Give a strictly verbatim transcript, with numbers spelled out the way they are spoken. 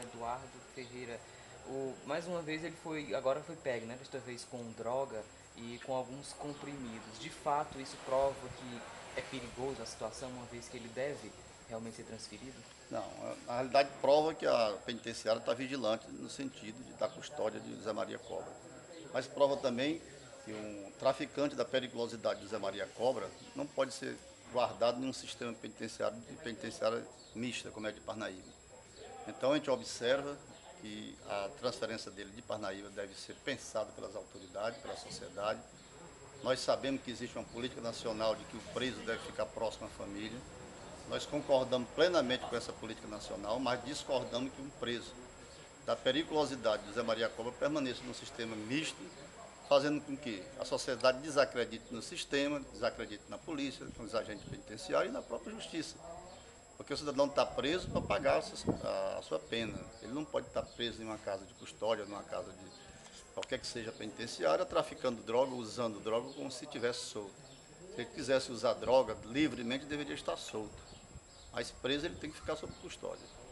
Eduardo Ferreira. O, mais uma vez ele foi, agora foi pego, né? Desta vez com droga e com alguns comprimidos. De fato, isso prova que é perigoso a situação, uma vez que ele deve realmente ser transferido? Não, na realidade prova que a penitenciária está vigilante no sentido de dar custódia de Zé Maria Cobra. Mas prova também que um traficante da periculosidade de Zé Maria Cobra não pode ser guardado em um sistema penitenciário de penitenciária mista, como é de Parnaíba. Então a gente observa que a transferência dele de Parnaíba deve ser pensada pelas autoridades, pela sociedade. Nós sabemos que existe uma política nacional de que o preso deve ficar próximo à família. Nós concordamos plenamente com essa política nacional, mas discordamos que um preso da periculosidade de Zé Maria Cobra permaneça no sistema misto, fazendo com que a sociedade desacredite no sistema, desacredite na polícia, nos agentes penitenciários e na própria justiça. Porque o cidadão está preso para pagar a sua pena. Ele não pode estar preso em uma casa de custódia, numa casa de qualquer que seja penitenciária, traficando droga, usando droga como se estivesse solto. Se ele quisesse usar droga livremente, deveria estar solto. Mas preso ele tem que ficar sob custódia.